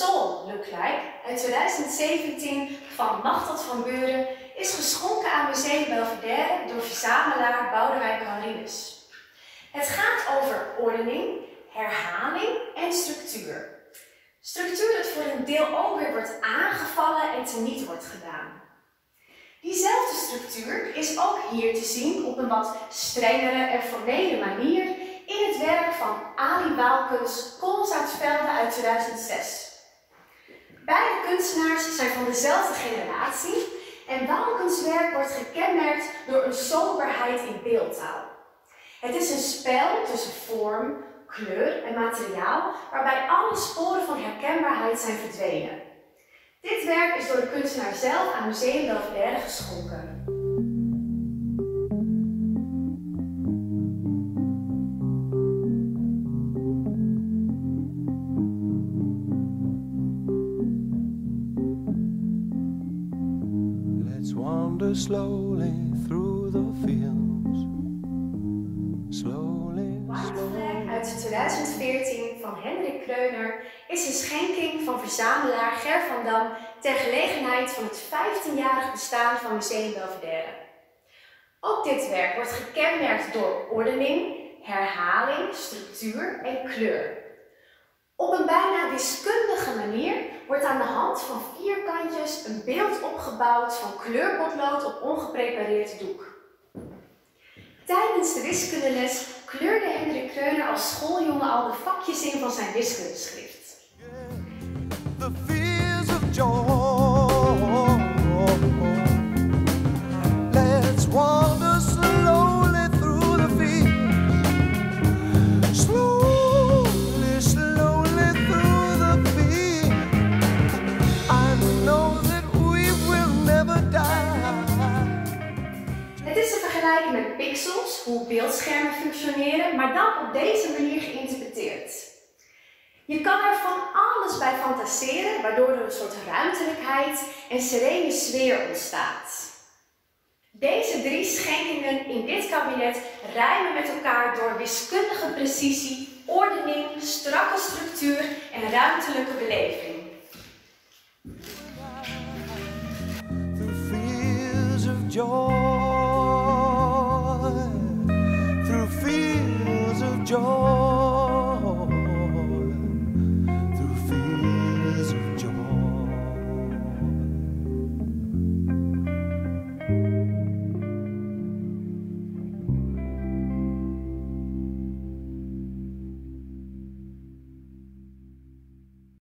Soul Look Like uit 2017 van Machteld van Buren is geschonken aan Museum Belvedere door verzamelaar Boudewijn Carrinus. Het gaat over ordening, herhaling en structuur. Structuur dat voor een deel ook weer wordt aangevallen en teniet wordt gedaan. Diezelfde structuur is ook hier te zien op een wat strengere en formele manier in het werk van Ali Waalkens Koolzaatvelde uit 2006. Beide kunstenaars zijn van dezelfde generatie en Waalkens' werk wordt gekenmerkt door een soberheid in beeldtaal. Het is een spel tussen vorm, kleur en materiaal waarbij alle sporen van herkenbaarheid zijn verdwenen. Dit werk is door de kunstenaar zelf aan Museum Belvedere geschonken. Let's wander slowly through the fields. Slowly, slowly. Uit 2014 van Hendrik Kreuner is een schenking van verzamelaar Ger van Dam ter gelegenheid van het 15-jarig bestaan van Museum Belvedere. Ook dit werk wordt gekenmerkt door ordening, herhaling, structuur en kleur. Op een bijna wiskundige manier wordt aan de hand van vierkantjes een beeld opgebouwd van kleurpotlood op ongeprepareerd doek. Tijdens de wiskundeles kleurde Hendrik Kreuner als schooljongen al de vakjes in van zijn wiskundeschrift. The fears of joy. Let's wander slowly through the fields. Slowly, slowly through the fields. I know that we will never die. Het is te vergelijken met pixels, hoe beeldschermen functioneren, maar dan op deze manier geïnterpreteerd. Je kan er van alles bij fantaseren, waardoor er een soort ruimtelijkheid en serene sfeer ontstaat. Deze drie schenkingen in dit kabinet rijmen met elkaar door wiskundige precisie, ordening, strakke structuur en ruimtelijke beleving. The fears of joy.